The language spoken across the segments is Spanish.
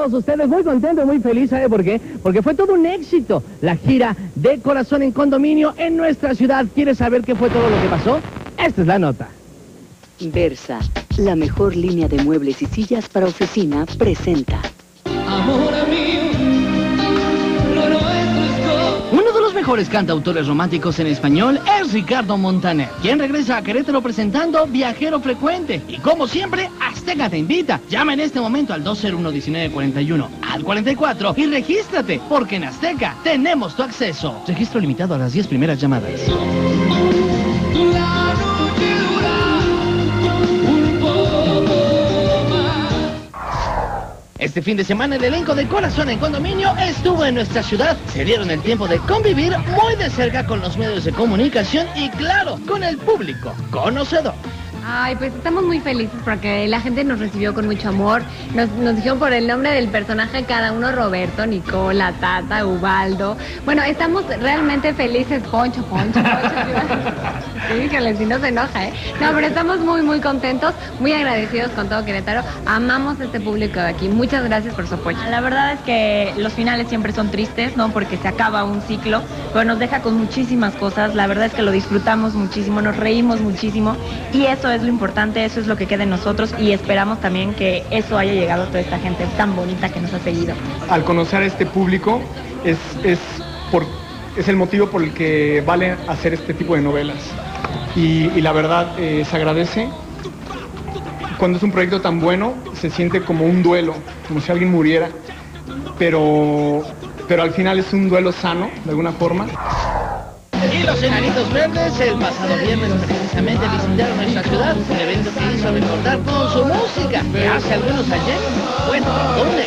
todos ustedes, muy contento, muy feliz, ¿sabe por qué? Porque fue todo un éxito la gira de Corazón en Condominio en nuestra ciudad. ¿Quieres saber qué fue todo lo que pasó? Esta es la nota. Versa, la mejor línea de muebles y sillas para oficina, presenta. Amor mío, lo nuestro es todo. Uno de los mejores cantautores románticos en español es Ricardo Montaner, quien regresa a Querétaro presentando Viajero Frecuente. Y como siempre, Azteca te invita. Llama en este momento al 201-1941, al 44 y regístrate, porque en Azteca tenemos tu acceso. Registro limitado a las 10 primeras llamadas. La noche dura un poco más. Este fin de semana el elenco de Corazón en Condominio estuvo en nuestra ciudad. Se dieron el tiempo de convivir muy de cerca con los medios de comunicación y, claro, con el público conocedor. Ay, pues estamos muy felices porque la gente nos recibió con mucho amor. Nos dijeron por el nombre del personaje cada uno: Roberto, Nicola, Tata, Ubaldo. Bueno, estamos realmente felices. Poncho. Sí, que el no se enoja, ¿eh? No, pero estamos muy contentos, muy agradecidos con todo Querétaro. Amamos a este público de aquí. Muchas gracias por su apoyo. La verdad es que los finales siempre son tristes, ¿no? Porque se acaba un ciclo, pero nos deja con muchísimas cosas. La verdad es que lo disfrutamos muchísimo, nos reímos muchísimo y eso es lo importante, eso es lo que queda en nosotros y esperamos también que eso haya llegado a toda esta gente tan bonita que nos ha seguido. Al conocer a este público es el motivo por el que vale hacer este tipo de novelas y la verdad se agradece. Cuando es un proyecto tan bueno se siente como un duelo, como si alguien muriera, pero al final es un duelo sano de alguna forma. Y los Enanitos Verdes el pasado viernes precisamente visitaron nuestra ciudad, un evento que hizo recordar con su música que hace algunos ayer, bueno, ¿dónde?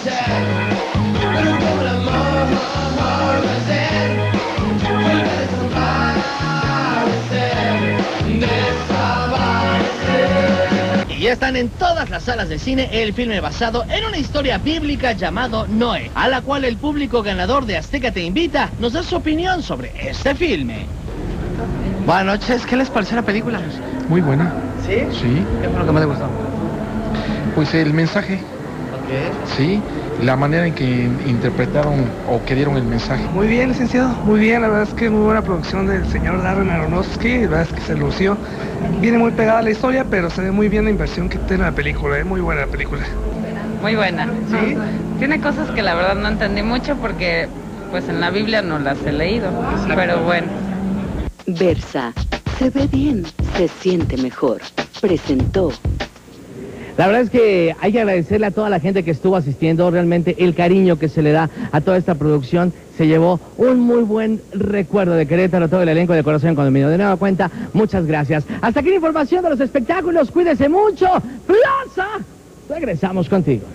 Y ya están en todas las salas de cine el filme basado en una historia bíblica llamado Noé, a la cual el público ganador de Azteca te invita nos da su opinión sobre este filme. Buenas noches, ¿qué les pareció la película? Muy buena. ¿Sí? Sí. ¿Qué fue lo que más te gustó? Pues el mensaje. Ok. Sí, la manera en que interpretaron o que dieron el mensaje. Muy bien, licenciado, muy bien, la verdad es que muy buena producción del señor Darren Aronofsky, la verdad es que se lució. Viene muy pegada a la historia, pero se ve muy bien la inversión que tiene la película, muy buena la película. Muy buena. ¿Sí? Tiene cosas que la verdad no entendí mucho porque pues en la Biblia no las he leído, pero bueno. Versa, se ve bien, se siente mejor, presentó. La verdad es que hay que agradecerle a toda la gente que estuvo asistiendo, realmente el cariño que se le da a toda esta producción. Se llevó un muy buen recuerdo de Querétaro, todo el elenco de Corazón en Condominio. De nueva cuenta, muchas gracias. Hasta aquí la información de los espectáculos, cuídese mucho. Plaza, regresamos contigo.